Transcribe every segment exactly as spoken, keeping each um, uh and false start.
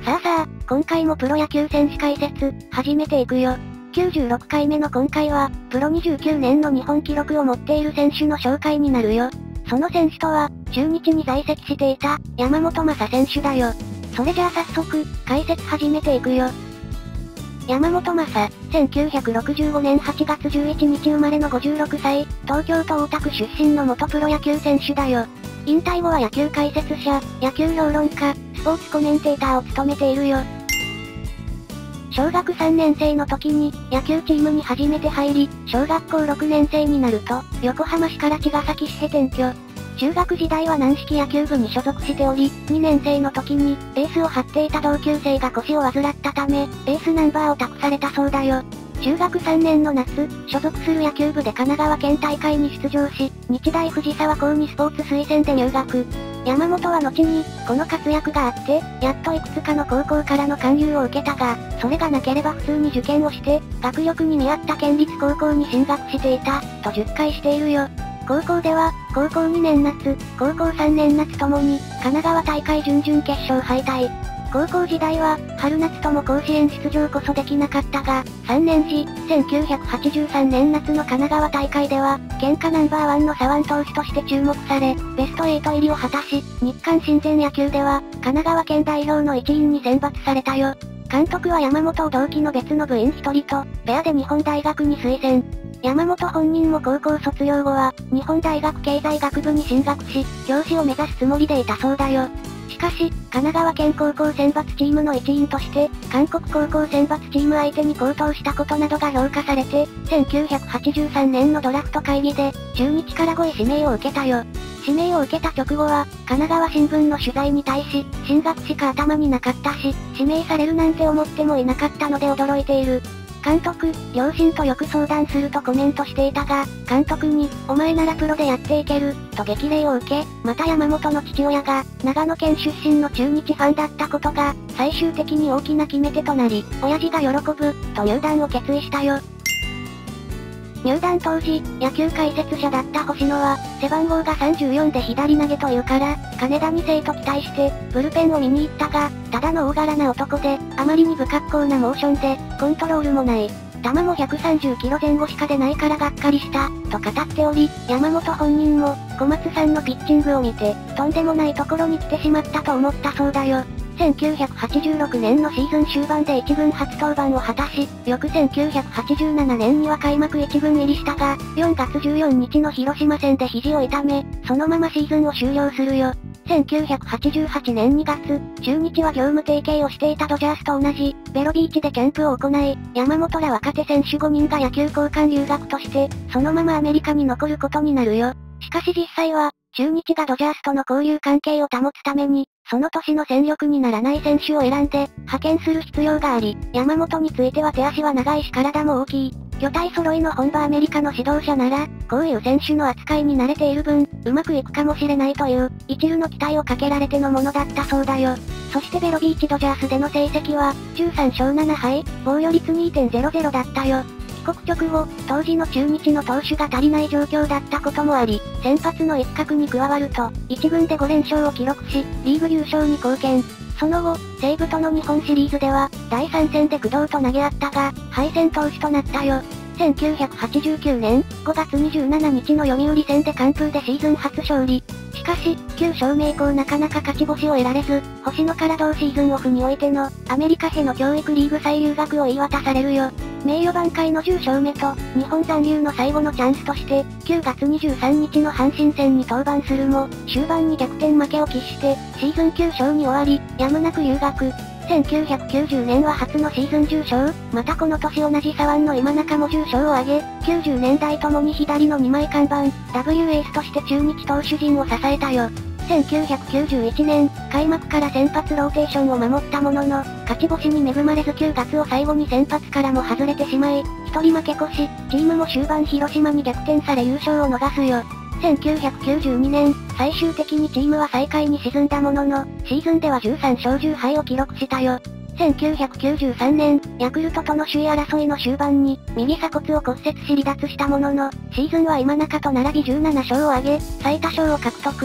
さあさあ、今回もプロ野球選手解説、始めていくよ。きゅうじゅうろっかいめの今回は、プロにじゅうきゅうねんの日本記録を持っている選手の紹介になるよ。その選手とは、中日に在籍していた、山本昌選手だよ。それじゃあ早速、解説始めていくよ。山本昌、せんきゅうひゃくろくじゅうごねんはちがつじゅういちにち生まれのごじゅうろくさい、東京都大田区出身の元プロ野球選手だよ。引退後は野球解説者、野球評論家、スポーツコメンテーターを務めているよ。小学さんねんせいの時に、野球チームに初めて入り、小学校ろくねんせいになると、横浜市から茅ヶ崎市へ転居。中学時代は軟式野球部に所属しており、にねんせいの時に、エースを張っていた同級生が腰を患ったため、エースナンバーを託されたそうだよ。中学さんねんの夏、所属する野球部で神奈川県大会に出場し、日大藤沢高にスポーツ推薦で入学。山本は後に、この活躍があって、やっといくつかの高校からの勧誘を受けたが、それがなければ普通に受験をして、学力に見合った県立高校に進学していた、と述回しているよ。高校では、高校にねん夏、高校さんねん夏ともに、神奈川大会準々決勝敗退。高校時代は、春夏とも甲子園出場こそできなかったが、さんねん時、せんきゅうひゃくはちじゅうさんねん夏の神奈川大会では、県下ナンバーワンの左腕投手として注目され、ベストはち入りを果たし、日韓親善野球では、神奈川県代表の一員に選抜されたよ。監督は山本を同期の別の部員一人と、ペアで日本大学に推薦。山本本人も高校卒業後は、日本大学経済学部に進学し、教師を目指すつもりでいたそうだよ。しかし、神奈川県高校選抜チームの一員として、韓国高校選抜チーム相手に好投したことなどが評価されて、せんきゅうひゃくはちじゅうさんねんのドラフト会議で、中日からごい指名を受けたよ。指名を受けた直後は、神奈川新聞の取材に対し、進学しか頭になかったし、指名されるなんて思ってもいなかったので驚いている。監督、両親とよく相談するとコメントしていたが、監督に、お前ならプロでやっていける、と激励を受け、また山本の父親が、長野県出身の中日ファンだったことが、最終的に大きな決め手となり、親父が喜ぶ、と入団を決意したよ。入団当時、野球解説者だった星野は、背番号がさんじゅうよんで左投げというから、金田に世と期待して、ブルペンを見に行ったが、ただの大柄な男で、あまりに不格好なモーションで、コントロールもない。球もひゃくさんじゅっキロぜん後しか出ないからがっかりした、と語っており、山本本人も、小松さんのピッチングを見て、とんでもないところに来てしまったと思ったそうだよ。せんきゅうひゃくはちじゅうろくねんのシーズン終盤でいち軍初登板を果たし、翌せんきゅうひゃくはちじゅうななねんには開幕いち軍入りしたが、よんがつじゅうよっかの広島戦で肘を痛め、そのままシーズンを終了するよ。せんきゅうひゃくはちじゅうはちねんにがつ、中日は業務提携をしていたドジャースと同じ、ベロビーチでキャンプを行い、山本ら若手選手ごにんが野球交換留学として、そのままアメリカに残ることになるよ。しかし実際は、中日がドジャースとの交流関係を保つために、その年の戦力にならない選手を選んで、派遣する必要があり、山本については手足は長いし体も大きい。魚体揃いの本場アメリカの指導者なら、こういう選手の扱いに慣れている分、うまくいくかもしれないという、一縷の期待をかけられてのものだったそうだよ。そしてベロビーチドジャースでの成績は、じゅうさんしょうななはい、防御率 にてんゼロゼロ だったよ。帰国直後、当時の中日の投手が足りない状況だったこともあり、先発の一角に加わると、一軍でごれんしょうを記録し、リーグ優勝に貢献。その後、西武との日本シリーズでは、だいさん戦で工藤と投げ合ったが、敗戦投手となったよ。せんきゅうひゃくはちじゅうきゅうねん、ごがつにじゅうしちにちの読売戦で完封でシーズン初勝利。しかし、きゅう勝目以降なかなか勝ち星を得られず、星野から同シーズンオフにおいての、アメリカへの教育リーグ再留学を言い渡されるよ。名誉挽回のじゅう勝目と、日本残留の最後のチャンスとして、くがつにじゅうさんにちの阪神戦に登板するも、終盤に逆転負けを喫して、シーズンきゅう勝に終わり、やむなく留学。せんきゅうひゃくきゅうじゅうねんは初のシーズンじゅう勝、またこの年同じ左腕の今中もじゅう勝を挙げ、きゅうじゅうねんだいともに左のにまい看板、ダブリュー エースとして中日投手陣を支えたよ。せんきゅうひゃくきゅうじゅういちねん、開幕から先発ローテーションを守ったものの、勝ち星に恵まれずきゅうがつを最後に先発からも外れてしまい、一人負け越し、チームも終盤広島に逆転され優勝を逃すよ。せんきゅうひゃくきゅうじゅうにねん、最終的にチームは最下位に沈んだものの、シーズンではじゅうさん勝じゅうはいを記録したよ。せんきゅうひゃくきゅうじゅうさんねん、ヤクルトとの首位争いの終盤に、右鎖骨を骨折し離脱したものの、シーズンは今中と並びじゅうなな勝を挙げ、最多勝を獲得。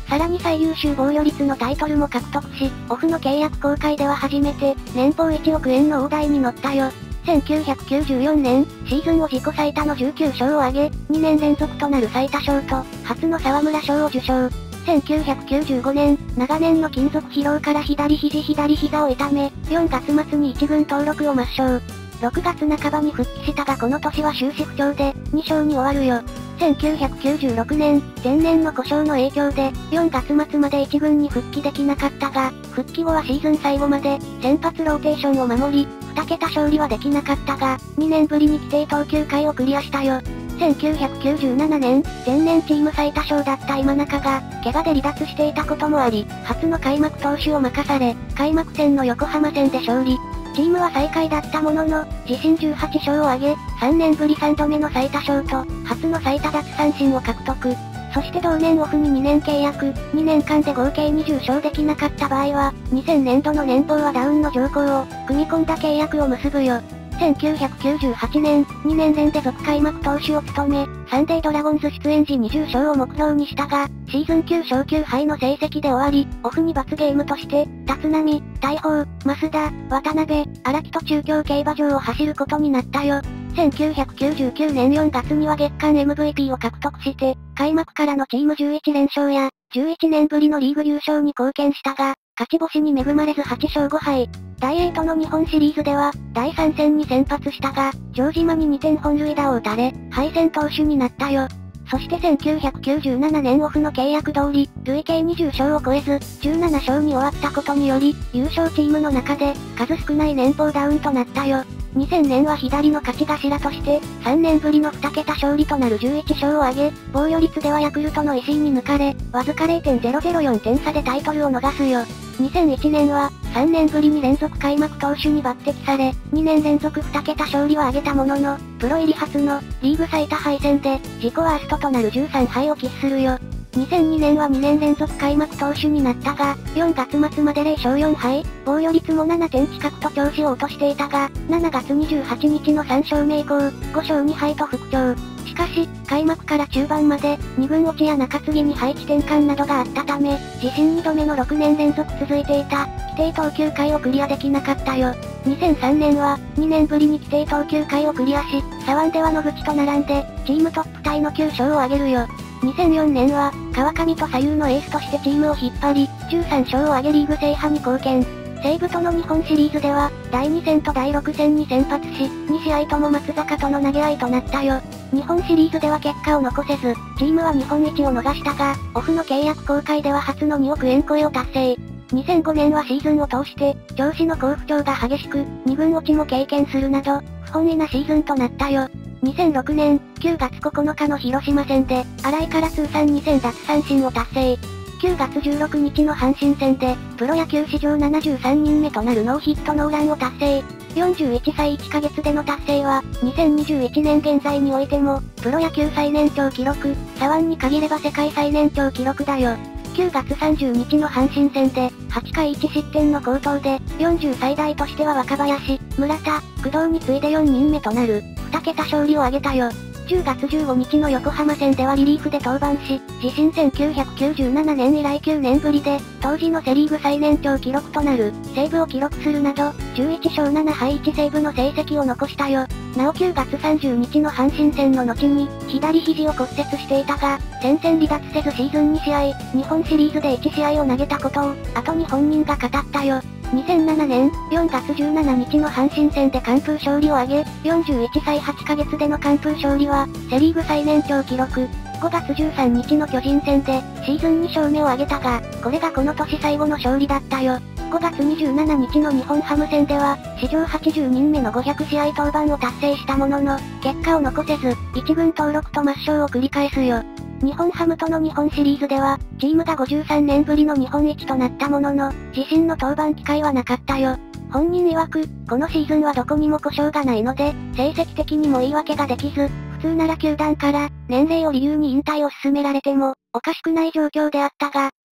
さらに最優秀防御率のタイトルも獲得し、オフの契約更改では初めて、年俸いちおくえんの大台に乗ったよ。せんきゅうひゃくきゅうじゅうよねん、シーズンを自己最多のじゅうきゅうしょうを挙げ、にねん連続となる最多勝と、初の沢村賞を受賞。せんきゅうひゃくきゅうじゅうごねん、長年の金属疲労から左肘左膝を痛め、よんがつ末にいち軍登録を抹消。ろくがつなかばに復帰したがこの年は終始不調で、にしょうに終わるよ。せんきゅうひゃくきゅうじゅうろくねん、前年の故障の影響で、よんがつ末までいち軍に復帰できなかったが、復帰後はシーズン最後まで、先発ローテーションを守り、にけた勝利はできなかったが、にねんぶりに規定投球回をクリアしたよ。せんきゅうひゃくきゅうじゅうななねん、前年チーム最多勝だった今中が、怪我で離脱していたこともあり、初の開幕投手を任され、開幕戦の横浜戦で勝利。チームは最下位だったものの、自身じゅうはちしょうを挙げ、さんねんぶりさんどめの最多勝と、初の最多奪三振を獲得。そして同年オフににねん契約、にねんかんで合計にじゅうしょうできなかった場合は、にせんねんどの年俸はダウンの条項を、組み込んだ契約を結ぶよ。せんきゅうひゃくきゅうじゅうはちねん、にねん連続開幕投手を務め、サンデードラゴンズ出演時にじゅうしょうを目標にしたが、シーズンきゅうしょうきゅうはいの成績で終わり、オフに罰ゲームとして、立浪、大砲、増田、渡辺、荒木と中京競馬場を走ることになったよ。せんきゅうひゃくきゅうじゅうきゅうねんよんがつには月間 エムブイピー を獲得して、開幕からのチームじゅういちれんしょうや、じゅういちねんぶりのリーグ優勝に貢献したが、勝ち星に恵まれずはちしょうごはい。だいはちの日本シリーズでは、だいさん戦に先発したが、城島ににてん本塁打を打たれ、敗戦投手になったよ。そしてせんきゅうひゃくきゅうじゅうななねんオフの契約通り、累計にじゅうしょうを超えず、じゅうななしょうに終わったことにより、優勝チームの中で、数少ない年俸ダウンとなったよ。にせんねんは左の勝ち頭として、さんねんぶりのにけた勝利となるじゅういちしょうを挙げ、防御率ではヤクルトの石井に抜かれ、わずか れいてんゼロゼロよん 点差でタイトルを逃すよ。にせんいちねんは、さんねんぶりに連続開幕投手に抜擢され、にねん連続にけた勝利は挙げたものの、プロ入り初の、リーグ最多敗戦で、自己ワーストとなるじゅうさんはいを喫するよ。にせんにねんはにねん連続開幕投手になったが、よんがつ末までぜろしょうよんはい、防御率もななてん近くと調子を落としていたが、しちがつにじゅうはちにちのさんしょうめ以降、ごしょうにはいと復調。しかし、開幕から中盤まで、に軍落ちや中継ぎに配置転換などがあったため、自身にどめのろくねん連続続いていた、規定投球回をクリアできなかったよ。にせんさんねんは、にねんぶりに規定投球回をクリアし、左腕では野口と並んで、チームトップタイのきゅうしょうを挙げるよ。にせんよねんは、川上と左右のエースとしてチームを引っ張り、じゅうさんしょうを挙げリーグ制覇に貢献。西武との日本シリーズでは、だいに戦とだいろく戦に先発し、に試合とも松坂との投げ合いとなったよ。日本シリーズでは結果を残せず、チームは日本一を逃したが、オフの契約更改では初のにおくえん超えを達成。にせんごねんはシーズンを通して、調子の好不調が激しく、に軍落ちも経験するなど、不本意なシーズンとなったよ。にせんろくねん、くがつここのかの広島戦で、新井から通算にせん奪三振を達成。くがつじゅうろくにちの阪神戦で、プロ野球史上ななじゅうさんにんめとなるノーヒットノーランを達成。よんじゅういっさいいっかげつでの達成は、にせんにじゅういちねん現在においても、プロ野球最年長記録、左腕に限れば世界最年長記録だよ。くがつさんじゅうにちの阪神戦で、はちかいいちしってんの好投で、よんじゅうさい代としては若林、村田、工藤に次いでよにんめとなる、にけた勝利を挙げたよ。じゅうがつじゅうごにちの横浜戦ではリリーフで登板し、自身せんきゅうひゃくきゅうじゅうななねん以来きゅうねんぶりで、当時のセリーグ最年長記録となる、セーブを記録するなど、じゅういちしょうななはいいちセーブの成績を残したよ。なおくがつさんじゅうにちの阪神戦の後に、左肘を骨折していたが、戦線離脱せずシーズンに試合、日本シリーズでいち試合を投げたことを、後に本人が語ったよ。にせんななねん、よんがつじゅうしちにちの阪神戦で完封勝利を挙げ、よんじゅういっさいはちかげつでの完封勝利は、セリーグ最年長記録。ごがつじゅうさんにちの巨人戦で、シーズンにしょうめを挙げたが、これがこの年最後の勝利だったよ。ごがつにじゅうしちにちの日本ハム戦では、史上はちじゅうにんめのごひゃく試合登板を達成したものの、結果を残せず、いち軍登録と抹消を繰り返すよ。日本ハムとの日本シリーズでは、チームがごじゅうさんねんぶりの日本一となったものの、自身の登板機会はなかったよ。本人曰く、このシーズンはどこにも故障がないので、成績的にも言い訳ができず、普通なら球団から、年齢を理由に引退を勧められても、おかしくない状況であったが、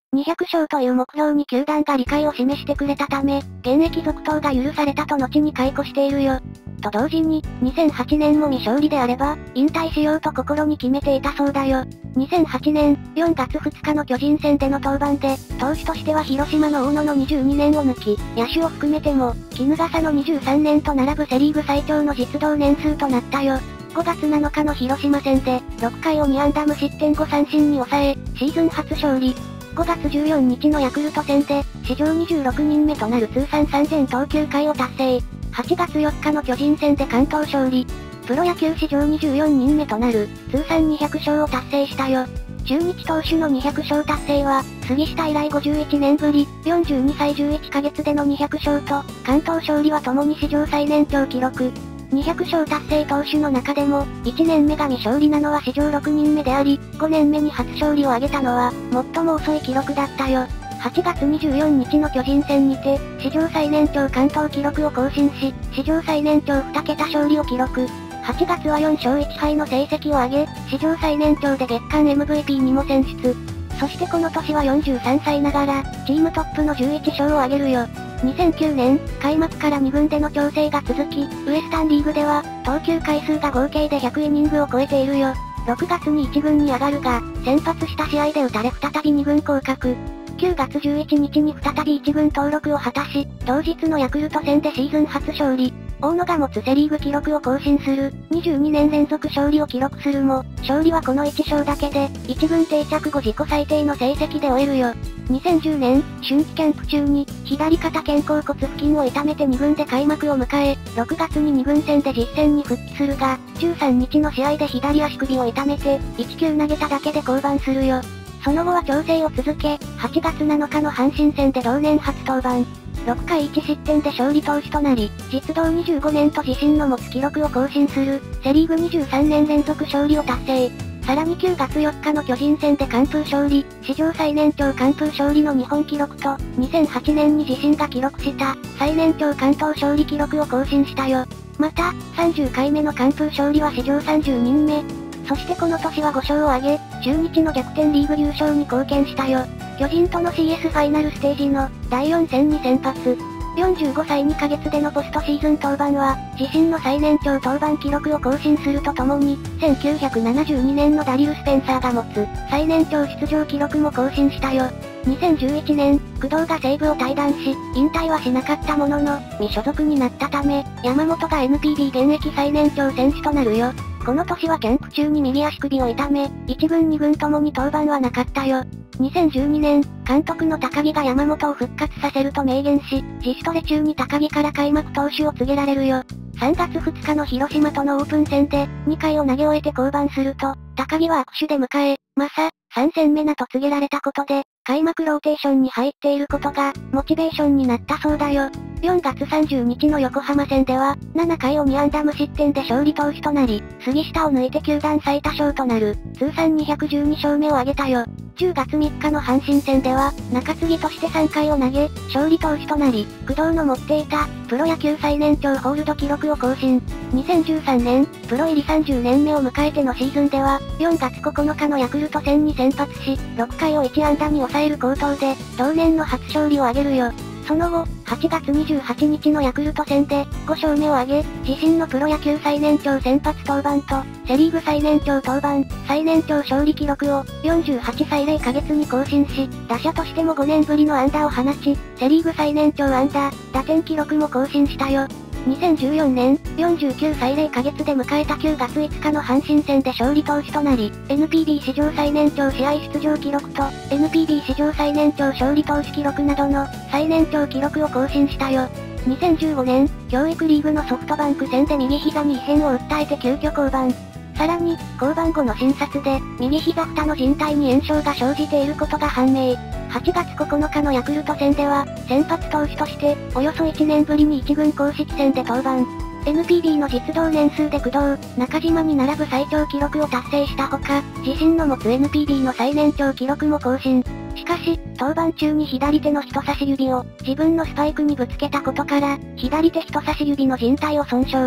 にひゃく勝という目標に球団が理解を示してくれたため、現役続投が許されたと後に解雇しているよ。と同時に、にせんはちねんも未勝利であれば、引退しようと心に決めていたそうだよ。にせんはちねん、よんがつふつかの巨人戦での登板で、投手としては広島の大野のにじゅうにねんを抜き、野手を含めても、衣笠のにじゅうさんねんと並ぶセリーグ最長の実動年数となったよ。ごがつなのかの広島戦で、ろっかいをに安打無失点ご三振に抑え、シーズン初勝利。ごがつじゅうよっかのヤクルト戦で、史上にじゅうろくにんめとなる通算さんぜん投球回を達成。はちがつよっかの巨人戦で関東勝利。プロ野球史上にじゅうよにんめとなる、通算にひゃく勝を達成したよ。中日投手のにひゃく勝達成は、杉下以来ごじゅういちねんぶり、よんじゅうにさいじゅういっかげつでのにひゃく勝と、関東勝利は共に史上最年長記録。にひゃく勝達成投手の中でも、いちねんめが未勝利なのは史上ろくにんめであり、ごねんめに初勝利を挙げたのは、最も遅い記録だったよ。はちがつにじゅうよっかの巨人戦にて、史上最年長関東記録を更新し、史上最年長に桁勝利を記録。はちがつはよんしょういちはいの成績を挙げ、史上最年長で月間 エムブイピー にも選出。そしてこの年はよんじゅうさんさいながら、チームトップのじゅういち勝を挙げるよ。にせんきゅうねん、開幕からに軍での調整が続き、ウエスタンリーグでは、投球回数が合計でひゃくイニングを超えているよ。ろくがつにいち軍に上がるが、先発した試合で打たれ再びに軍降格。くがつじゅういちにちに再びいち軍登録を果たし、同日のヤクルト戦でシーズン初勝利。大野が持つセリーグ記録を更新する、にじゅうにねん連続勝利を記録するも、勝利はこのいち勝だけで、いち軍定着後自己最低の成績で終えるよ。にせんじゅうねん、春季キャンプ中に、左肩肩甲骨付近を痛めてに軍で開幕を迎え、ろくがつにに軍戦で実戦に復帰するが、じゅうさんにちの試合で左足首を痛めて、いち球投げただけで降板するよ。その後は調整を続け、はちがつなのかの阪神戦で同年初登板。ろっかいいち失点で勝利投手となり、実動にじゅうごねんと自身の持つ記録を更新する、セリーグにじゅうさんねん連続勝利を達成。さらにくがつよっかの巨人戦で完封勝利、史上最年長完封勝利の日本記録と、にせんはちねんに自身が記録した、最年長関東勝利記録を更新したよ。また、さんじゅっかいめの完封勝利は史上さんじゅうにんめ。そしてこの年はご勝を挙げ、中日の逆転リーグ優勝に貢献したよ。巨人との シーエス ファイナルステージのだいよん戦に先発。よんじゅうごさいにかげつでのポストシーズン登板は、自身の最年長登板記録を更新するとともに、せんきゅうひゃくななじゅうにねんのダリル・スペンサーが持つ、最年長出場記録も更新したよ。にせんじゅういちねん、工藤が西武を退団し、引退はしなかったものの、未所属になったため、山本が エヌピービー 現役最年長選手となるよ。この年はキャンプ中に右足首を痛め、いち軍に軍ともに登板はなかったよ。にせんじゅうにねん、監督の高木が山本を復活させると明言し、自主トレ中に高木から開幕投手を告げられるよ。さんがつふつかの広島とのオープン戦で、にかいを投げ終えて降板すると、高木は握手で迎え、まさ、さん戦目なと告げられたことで、開幕ローテーションに入っていることが、モチベーションになったそうだよ。よんがつさんじゅうにちの横浜戦では、ななかいをに安打無失点で勝利投手となり、杉下を抜いて球団最多勝となる、通算にひゃくじゅうに勝目を挙げたよ。じゅうがつみっかの阪神戦では、中継ぎとしてさんかいを投げ、勝利投手となり、工藤の持っていた、プロ野球最年長ホールド記録を更新。にせんじゅうさんねん、プロ入りさんじゅうねんめを迎えてのシーズンでは、よんがつここのかのヤクルト戦に先発し、ろっかいをいち安打に抑える好投で、同年の初勝利を挙げるよ。その後、はちがつにじゅうはちにちのヤクルト戦で、ご勝目を挙げ、自身のプロ野球最年長先発登板と、セリーグ最年長登板、最年長勝利記録を、よんじゅうはちさいれいかげつに更新し、打者としてもごねんぶりの安打を放ち、セリーグ最年長安打、打点記録も更新したよ。にせんじゅうよねん、よんじゅうきゅうさいれいかげつで迎えたくがついつかの阪神戦で勝利投手となり、エヌピービー 史上最年長試合出場記録と、エヌピービー 史上最年長勝利投手記録などの、最年長記録を更新したよ。にせんじゅうごねん、教育リーグのソフトバンク戦で右膝に異変を訴えて急遽降板。さらに、降板後の診察で、右膝蓋の靭帯に炎症が生じていることが判明。はちがつここのかのヤクルト戦では、先発投手として、およそいちねんぶりにいち軍公式戦で登板。エヌピービー の実動年数で工藤、中島に並ぶ最長記録を達成したほか、自身の持つ エヌピービー の最年長記録も更新。しかし、登板中に左手の人差し指を、自分のスパイクにぶつけたことから、左手人差し指の靭帯を損傷。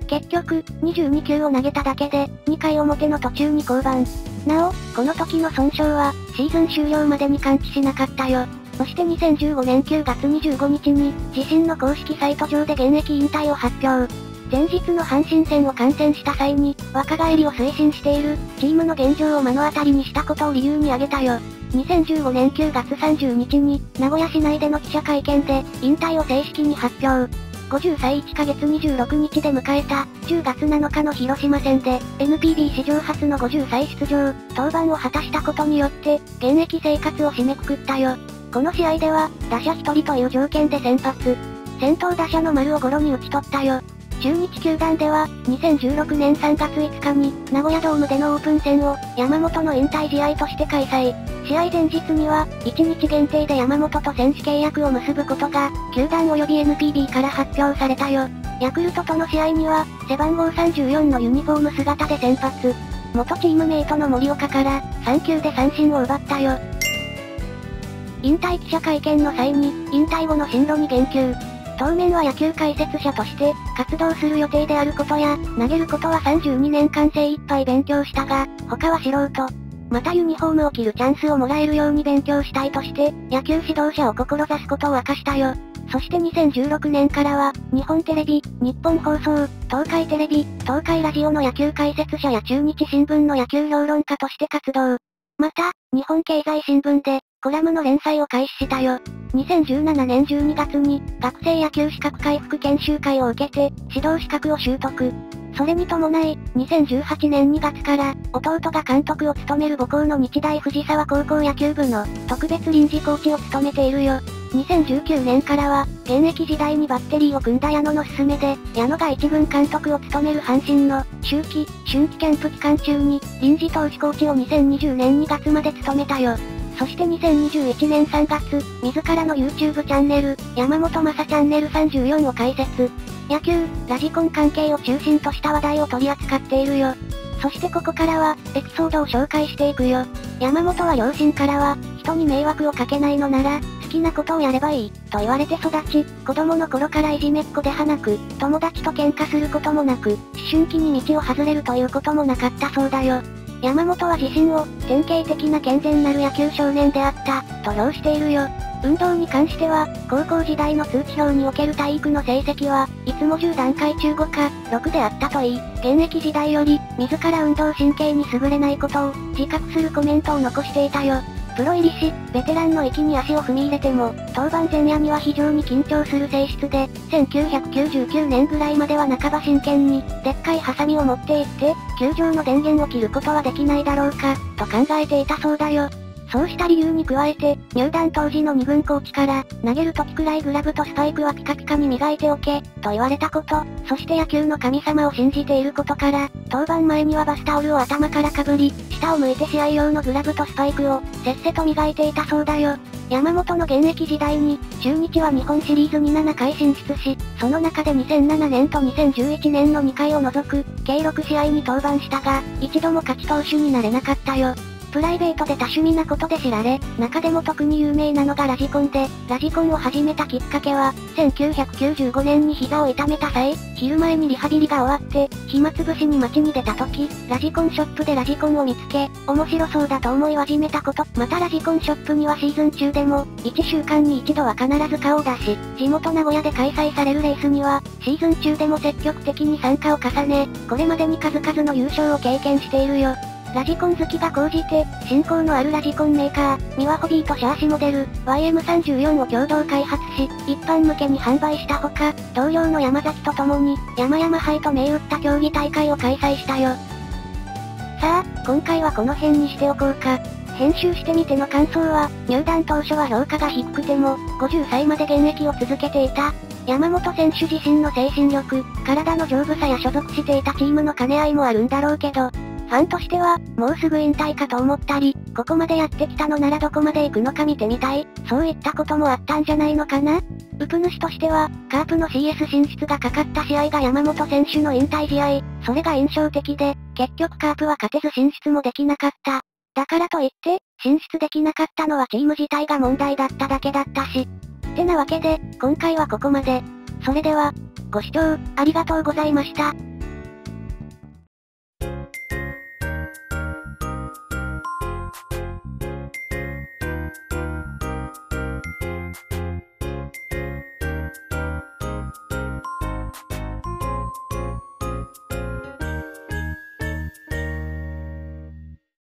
結局、にじゅうにきゅうを投げただけで、にかい表の途中に降板。なお、この時の損傷は、シーズン終了までに完治しなかったよ。そしてにせんじゅうごねんくがつにじゅうごにちに、自身の公式サイト上で現役引退を発表。前日の阪神戦を観戦した際に、若返りを推進している、チームの現状を目の当たりにしたことを理由に挙げたよ。にせんじゅうごねんくがつさんじゅうにちに、名古屋市内での記者会見で、引退を正式に発表。ごじゅっさいいっかげつにじゅうろくにちで迎えた、じゅうがつなのかの広島戦で、エヌピービー 史上初のごじゅっさい出場、登板を果たしたことによって、現役生活を締めくくったよ。この試合では、打者ひとりという条件で先発。先頭打者の丸をゴロに打ち取ったよ。中日球団では、にせんじゅうろくねんさんがついつかに、名古屋ドームでのオープン戦を、山本の引退試合として開催。試合前日には、いちにち限定で山本と選手契約を結ぶことが、球団及び エヌピービー から発表されたよ。ヤクルトとの試合には、背番号さんじゅうよんのユニフォーム姿で先発。元チームメイトの森岡から、さんきゅうで三振を奪ったよ。引退記者会見の際に、引退後の進路に言及。当面は野球解説者として、活動する予定であることや、投げることはさんじゅうにねんかん精一杯勉強したが、他は素人。またユニフォームを着るチャンスをもらえるように勉強したいとして、野球指導者を志すことを明かしたよ。そしてにせんじゅうろくねんからは、日本テレビ、日本放送、東海テレビ、東海ラジオの野球解説者や中日新聞の野球評論家として活動。また、日本経済新聞で、コラムの連載を開始したよ。にせんじゅうななねんじゅうにがつに、学生野球資格回復研修会を受けて、指導資格を習得。それに伴い、にせんじゅうはちねんにがつから、弟が監督を務める母校の日大藤沢高校野球部の、特別臨時コーチを務めているよ。にせんじゅうきゅうねんからは、現役時代にバッテリーを組んだ矢野の勧めで、矢野が一軍監督を務める阪神の、秋季、春季キャンプ期間中に、臨時投手コーチをにせんにじゅうねんにがつまで務めたよ。そしてにせんにじゅういちねんさんがつ、自らの YouTube チャンネル、山本正チャンネルさんじゅうよんを開設。野球、ラジコン関係を中心とした話題を取り扱っているよ。そしてここからは、エピソードを紹介していくよ。山本は両親からは、人に迷惑をかけないのなら、好きなことをやればいい、と言われて育ち、子供の頃からいじめっ子ではなく、友達と喧嘩することもなく、思春期に道を外れるということもなかったそうだよ。山本は自身を、典型的な健全なる野球少年であった、と評しているよ。運動に関しては、高校時代の通知表における体育の成績は、いつもじゅうだんかいちゅうごか、ろくであったといい、現役時代より、自ら運動神経に優れないことを、自覚するコメントを残していたよ。プロ入りし、ベテランの域に足を踏み入れても、登板前夜には非常に緊張する性質で、せんきゅうひゃくきゅうじゅうきゅうねんぐらいまでは半ば真剣に、でっかいハサミを持って行って、球場の電源を切ることはできないだろうか、と考えていたそうだよ。そうした理由に加えて、入団当時のに軍コーチから、投げる時くらいグラブとスパイクはピカピカに磨いておけ、と言われたこと、そして野球の神様を信じていることから、登板前にはバスタオルを頭からかぶり、下を向いて試合用のグラブとスパイクを、せっせと磨いていたそうだよ。山本の現役時代に、中日は日本シリーズにななかい進出し、その中でにせんななねんとにせんじゅういちねんのにかいを除く、計ろくしあいに登板したが、一度も勝ち投手になれなかったよ。プライベートで多趣味なことで知られ、中でも特に有名なのがラジコンで、ラジコンを始めたきっかけは、せんきゅうひゃくきゅうじゅうごねんに膝を痛めた際、昼前にリハビリが終わって、暇つぶしに街に出た時、ラジコンショップでラジコンを見つけ、面白そうだと思い始めたこと。またラジコンショップにはシーズン中でも、いっしゅうかんに一度は必ず顔を出し、地元名古屋で開催されるレースには、シーズン中でも積極的に参加を重ね、これまでに数々の優勝を経験しているよ。ラジコン好きが高じて、親交のあるラジコンメーカー、ミワホビーとシャーシモデル、ワイエムさんじゅうよん を共同開発し、一般向けに販売したほか、同僚の山崎と共に、山々杯と銘打った競技大会を開催したよ。さあ、今回はこの辺にしておこうか。編集してみての感想は、入団当初は評価が低くても、ごじゅっさいまで現役を続けていた。山本選手自身の精神力、体の丈夫さや所属していたチームの兼ね合いもあるんだろうけど、ファンとしては、もうすぐ引退かと思ったり、ここまでやってきたのならどこまで行くのか見てみたい、そういったこともあったんじゃないのかな。ウプ主としては、カープの シーエス 進出がかかった試合が山本選手の引退試合、それが印象的で、結局カープは勝てず進出もできなかった。だからといって、進出できなかったのはチーム自体が問題だっただけだったし。ってなわけで、今回はここまで。それでは、ご視聴、ありがとうございました。